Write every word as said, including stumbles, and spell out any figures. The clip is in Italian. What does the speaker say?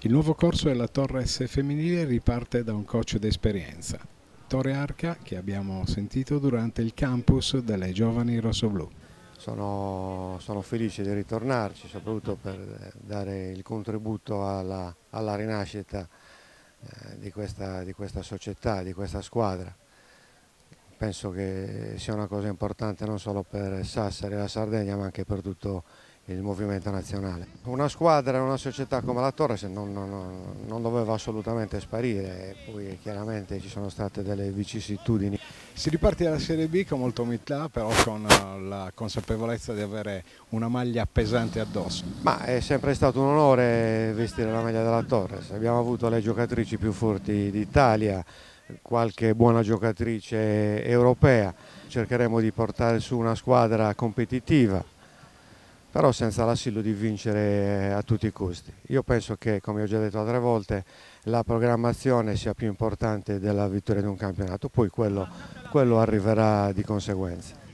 Il nuovo corso della Torres femminile riparte da un coach d'esperienza, Tore Arca, che abbiamo sentito durante il campus delle giovani rossoblù. Sono, sono felice di ritornarci, soprattutto per dare il contributo alla, alla rinascita eh, di, questa, di questa società, di questa squadra. Penso che sia una cosa importante non solo per Sassari e la Sardegna, ma anche per tutto il movimento nazionale. Una squadra e una società come la Torres non, non, non doveva assolutamente sparire, poi chiaramente ci sono state delle vicissitudini. Si riparte dalla Serie B con molta umiltà, però con la consapevolezza di avere una maglia pesante addosso. Ma è sempre stato un onore vestire la maglia della Torres. Abbiamo avuto le giocatrici più forti d'Italia, qualche buona giocatrice europea. Cercheremo di portare su una squadra competitiva, però senza l'assillo di vincere a tutti i costi. Io penso che, come ho già detto altre volte, la programmazione sia più importante della vittoria di un campionato, poi quello, quello arriverà di conseguenza.